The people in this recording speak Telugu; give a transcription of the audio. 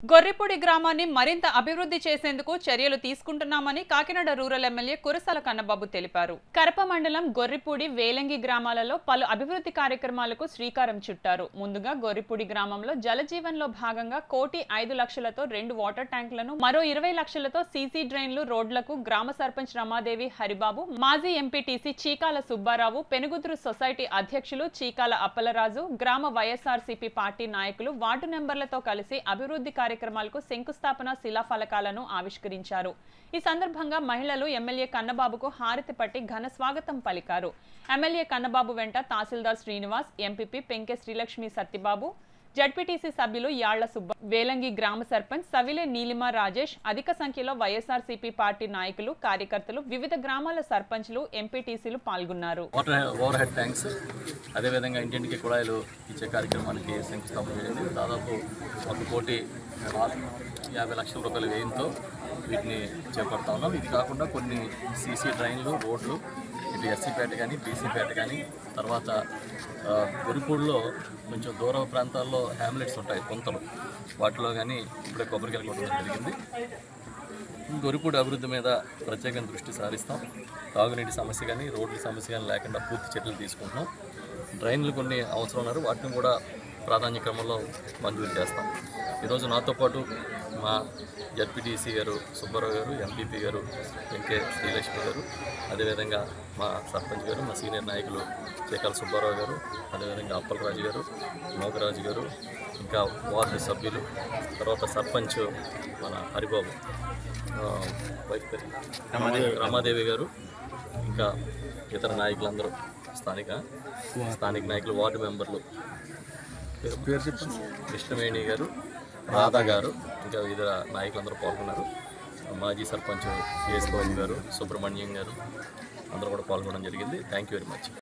గొర్రెపూడి గ్రామాన్ని మరింత అభివృద్ధి చేసేందుకు చర్యలు తీసుకుంటున్నామని కాకినాడ రూరల్ ఎమ్మెల్యే కురసాల కన్నబాబు తెలిపారు. కరప మండలం గొర్రెపూడి, వేలంగి గ్రామాలలో పలు అభివృద్ధి కార్యక్రమాలకు శ్రీకారం చుట్టారు. ముందుగా గొర్రెపూడి గ్రామంలో జలజీవన్లో భాగంగా 1,05,00,000తో 2 వాటర్ ట్యాంకులను, మరో 20 లక్షలతో సీసీ డ్రైన్లు, రోడ్లకు గ్రామ సర్పంచ్ రమాదేవి హరిబాబు, మాజీ ఎంపీటీసీ చీకాల సుబ్బారావు, పెనుగుతురు సొసైటీ అధ్యక్షులు చీకాల అప్పలరాజు, గ్రామ వైఎస్ఆర్సీపీ పార్టీ నాయకులు వార్డు నెంబర్లతో కలిసి అభివృద్ధి కార్యక్రమాలకు శంకుస్థాపన శిలాఫలకాలను ఆవిష్కరించారు. ఈ సందర్భంగా మహిళలు ఎమ్మెల్యే కన్నబాబుకు హారతి పట్టి ఘన స్వాగతం పలికారు. ఎమ్మెల్యే కన్నబాబు వెంట తహసీల్దార్ శ్రీనివాస్, ఎంపీపీ పెంకె శ్రీలక్ష్మి సత్యబాబు, జడ్పీటీసీ సభ్యులు యాళ్ల సుబ్బ, వేలంగి గ్రామ సర్పంచ్ సవిలే నీలిమ రాజేష్, అధిక సంఖ్యలో వైఎస్ఆర్సీపీ పార్టీ నాయకులు, కార్యకర్తలు, వివిధ గ్రామాల సర్పంచ్లు, ఎంపీటీసీలు పాల్గొన్నారు. ఓవర్ హెడ్ ట్యాంక్స్, అదేవిధంగా ఇంటింటికి కుళాయిలు ఇచ్చే కార్యక్రమానికి శంకుస్థాపన చేసింది. దాదాపు 1,50,00,000 రూపాయల వ్యయంతో వీటిని చేపడతా ఉన్నాం. ఇది కాకుండా కొన్ని సీసీ డ్రైన్లు, రోడ్లు, ఇటు ఎస్సీపేట కానీ, బీసీపేట కానీ, తర్వాత గొర్రెపూడిలో కొంచెం దూర ప్రాంతాల్లో హ్యామ్లెట్స్ ఉంటాయి, కొంతలు, వాటిలో కానీ ఇప్పుడే కొబ్బరికాయలు కొట్టడం జరిగింది. గొర్రెపూడి అభివృద్ధి మీద ప్రత్యేకంగా దృష్టి సారిస్తాం. తాగునీటి సమస్య కానీ, రోడ్ల సమస్య కానీ లేకుండా పూర్తి చర్యలు తీసుకుంటున్నాం. డ్రైన్లు కొన్ని అవసరం ఉన్నారు, వాటిని కూడా ప్రాధాన్య క్రమంలో మంజూరు చేస్తాం. ఈరోజు నాతో పాటు మా జడ్పీటీసీ గారు సుబ్బారావు గారు, ఎంపీపీ గారు పెంకే శ్రీలక్ష్మి గారు, అదేవిధంగా మా సర్పంచ్ గారు, మా సీనియర్ నాయకులు చీకాల సుబ్బారావు గారు, అదేవిధంగా అప్పలరాజు గారు, మోగరాజు గారు, ఇంకా వార్డు సభ్యులు, తర్వాత సర్పంచ్ మన హరిబాబు, వైఫ్ పేరు రమాదేవి గారు, ఇంకా ఇతర నాయకులందరూ, స్థానిక నాయకులు, వార్డు మెంబర్లు, కృష్ణవేణి గారు, రాధా గారు, ఇంకా వివిధ నాయకులందరూ పాల్గొన్నారు. మాజీ సర్పంచ్ కేఎస్ బాబు గారు, సుబ్రహ్మణ్యం గారు అందరూ కూడా పాల్గొనడం జరిగింది. Thank you very much.